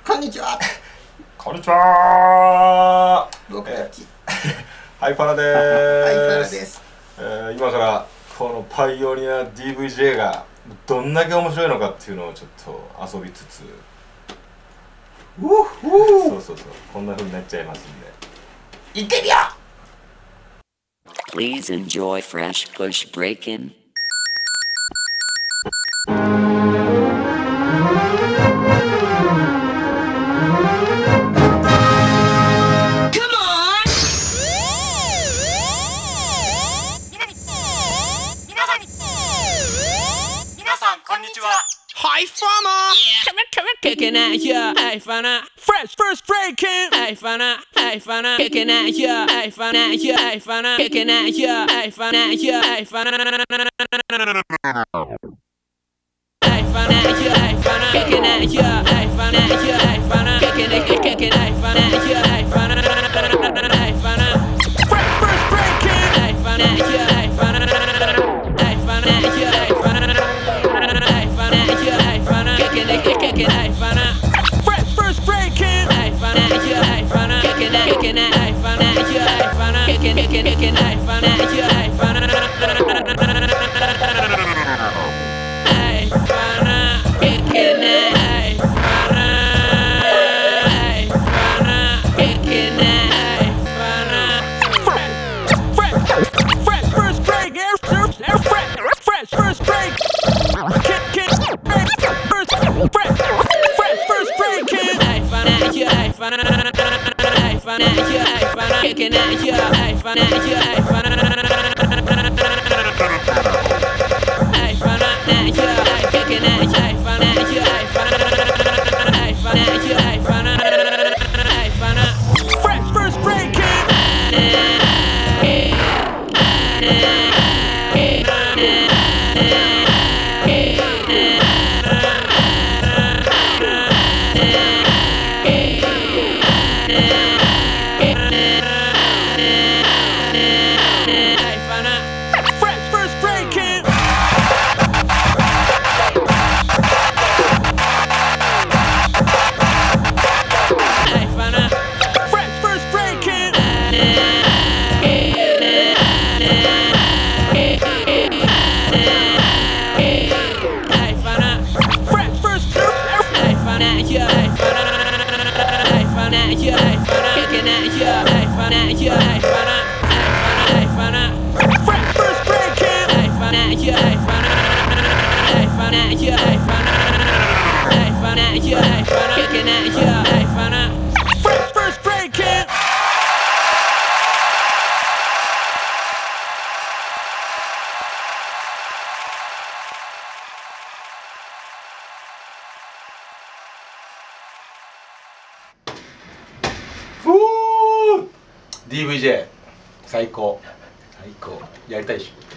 こんにちは。 こんにちは。 僕たち、 ハイパラでハイパラー。 ですす。 今からこのパイオニア DVJ がどんだけ面白いのかっていうのをちょっと遊びつつ、そうこんな風になっちゃいますんで、行ってみよう。 Please enjoy Fresh Push Breakin'. Hi Farmer! Kicking at ya, hey fana. Fresh first breaking, hey fana, hey fana. Kicking at ya, hey fana, ya, hey fana. Kicking at ya, hey fana, ya, hey fana. Hey fana, ya, hey fana. Kicking at ya, hey fana, ya, hey fana. Kicking, hey fana, ya, hey fana. Hey fana. Fresh first breaking, hey fana, ya, hey fana. Hey fana, ya, hey fana. Kicking, hey fana. Fresh first breaking, hey fana, yeah, hey fana. Kicking, hey fana, yeah, hey fana. Kicking, hey fana, yeah, hey fana. Hey fana, kicking, hey fana. Hey fana, kicking, hey fana. Fresh first break, fresh first break. Fresh first breaking, hey fana, yeah, hey fana, hey fana, yeah, hey fana, kicking at ya, hey fana, yeah, hey fana, hey fana, yeah, hey kicking at ya, hey fana, yeah, hey fana, hey fana, yeah, hey fana, hey fana. Fresh first breaking. Yeah, hey fana, kicking at ya, hey fana, yeah, hey fana, hey fana, fresh first breaking, hey fana, yeah, hey fana, hey fana, yeah, hey fana, hey fana, yeah, hey fana, kicking at ya, hey fana, fresh first breaking. DVJ 最高やりたいでしょ。